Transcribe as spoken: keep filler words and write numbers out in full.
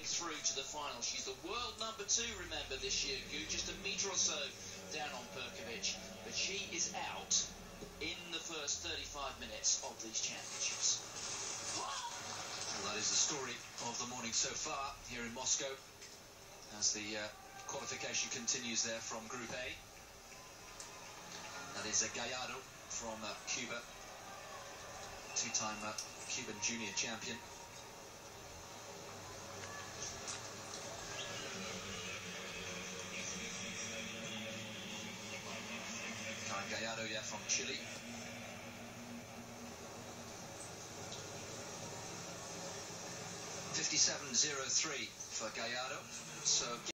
through to the final. She's the world number two, remember, this year, Gu, just a metre or so down on Perkovic. But she is out in the first thirty-five minutes of these championships. Well, that is the story of the morning so far here in Moscow, as the uh, qualification continues there from Group A. That is uh, Gallardo from uh, Cuba, two-time uh, Cuban junior champion. Gallardo, yeah, from Chile. fifty-seven oh three for Gallardo. So